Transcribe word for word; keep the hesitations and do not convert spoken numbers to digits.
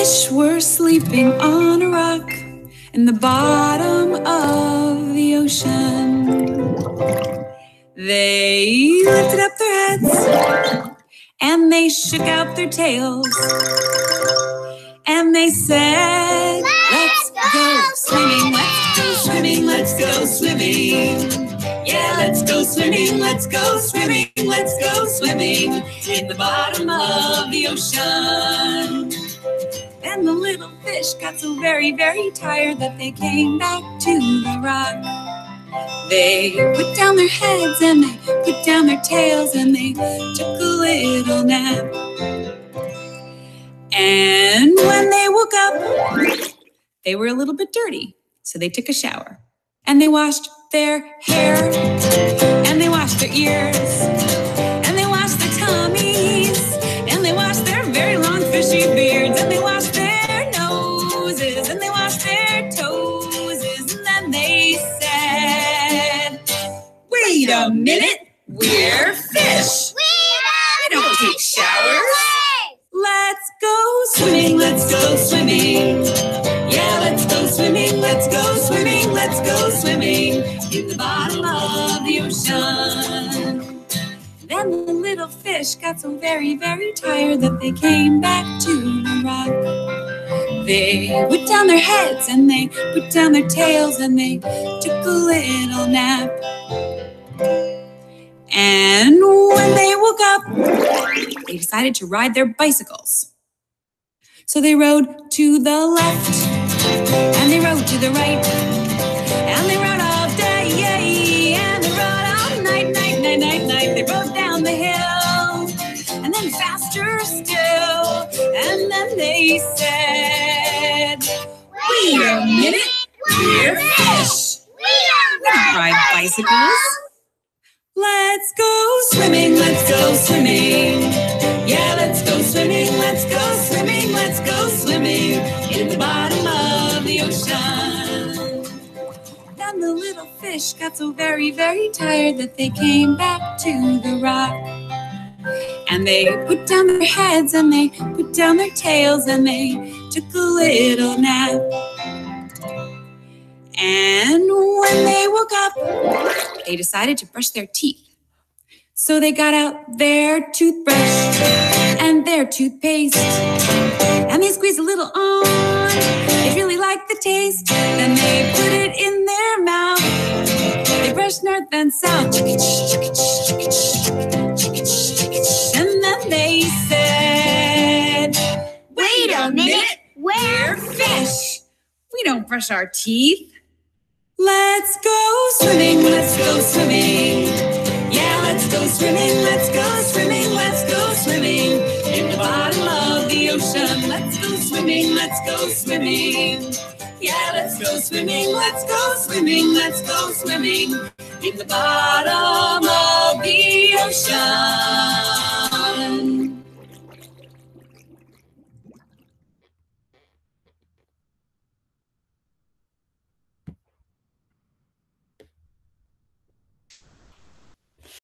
fish were sleeping on a rock in the bottom of the ocean. They lifted up their heads and they shook out their tails. And they said, let's go swimming, let's go swimming, let's go swimming. Yeah, let's go swimming, let's go swimming, let's go swimming in the bottom of the ocean. Then the little fish got so very, very tired that they came back to the rock. They put down their heads and they put down their tails and they took a little nap. And when they woke up, they were a little bit dirty, so they took a shower. And they washed their hair, and they washed their ears, and they washed their tummies, and they washed their very long fishy beards, and they washed their noses, and they washed their toes, and then they said, wait a minute, we're fish. We don't take showers. Let's go swimming, let's go swimming. Yeah, let's go swimming, let's go swimming, let's go swimming in the bottom of the ocean. Then the little fish got so very, very tired that they came back to the rock. They put down their heads and they put down their tails and they took a little nap. And when they woke up, they decided to ride their bicycles. So they rode to the left, and they rode to the right, and they rode all day, and they rode all night, night, night, night, night. They rode down the hill, and then faster still, and then they said, wait a minute, we're fish. We don't ride bicycles. Let's go swimming, let's go swimming. Yeah, let's go swimming, let's go swimming, let's go swimming in the bottom of the ocean. Then the little fish got so very, very tired that they came back to the rock. And they put down their heads and they put down their tails and they took a little nap. And when they woke up, they decided to brush their teeth. So they got out their toothbrush and their toothpaste, and they squeezed a little on. They really liked the taste. Then they put it in their mouth. They brushed north and south. And then they said, wait a minute, we're fish. We don't brush our teeth. Let's go swimming, let's go swimming. Yeah, let's go swimming, let's go swimming, let's go swimming in the bottom of the ocean. Let's go swimming, let's go swimming. Yeah, let's go swimming, let's go swimming, let's go swimming in the bottom of the ocean.